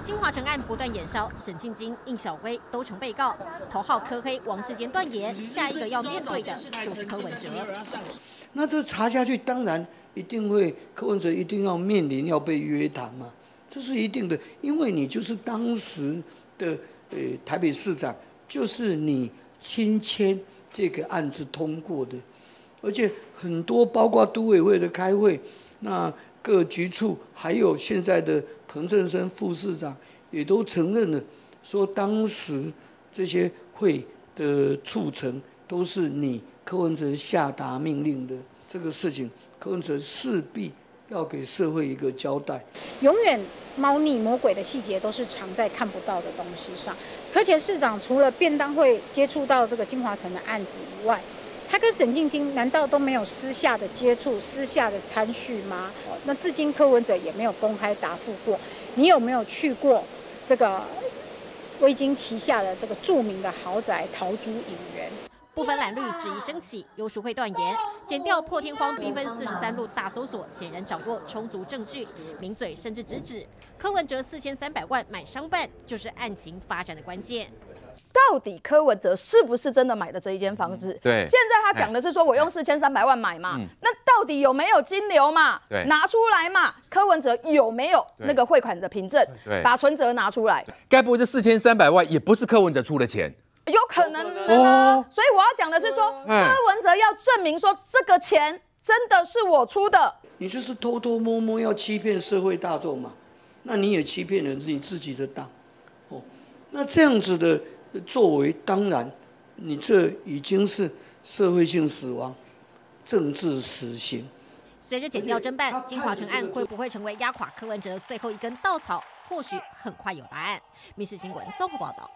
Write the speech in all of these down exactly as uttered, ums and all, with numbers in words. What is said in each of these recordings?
金华城案不断延烧，沈庆金、应晓薇都成被告，头号柯黑王世坚断言，下一个要面对的就是柯文哲。 那这查下去，当然一定会柯文哲一定要面临要被约谈嘛，这是一定的，因为你就是当时的呃台北市长，就是你亲签这个案子通过的，而且很多包括都委会的开会，那各局处还有现在的彭正生副市长也都承认了，说当时这些会的促成都是你柯文哲下达命令的，这个事情柯文哲势必要给社会一个交代。 永远猫腻魔鬼的细节都是藏在看不到的东西上。柯前市长除了便当会接触到这个金华城的案子以外，他跟沈庆金难道都没有私下的接触、私下的参叙吗？那至今柯文哲也没有公开答复过。你有没有去过这个威金旗下的这个著名的豪宅桃珠影园？ 部分蓝绿质疑升起，游淑慧断言，检调破天荒兵分四十三路大搜索，显然掌握充足证据。名嘴甚至直指柯文哲四千三百万买商办，就是案情发展的关键。 到底柯文哲是不是真的买的这一间房子？ 对， 现在他讲的是说我用四千三百万买嘛，嗯、那到底有没有金流嘛？ 对， 拿出来嘛。柯文哲有没有那个汇款的凭证？ 对， 把存折拿出来。 该不会这四千三百万也不是柯文哲出的钱？ 有可能啊。哦、所以我要讲的是说，柯文哲要证明说这个钱真的是我出的。 你就是偷偷摸摸要欺骗社会大众嘛？那你也欺骗了你自己的党。哦，那这样子的作为，当然，你这已经是社会性死亡、政治死刑。 随着检调侦办，金华城案会不会成为压垮柯文哲的最后一根稻草？或许很快有答案。民视新闻综合报道。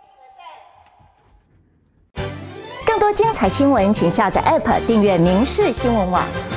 更多精彩新闻，请下载 App 订阅民视新闻网。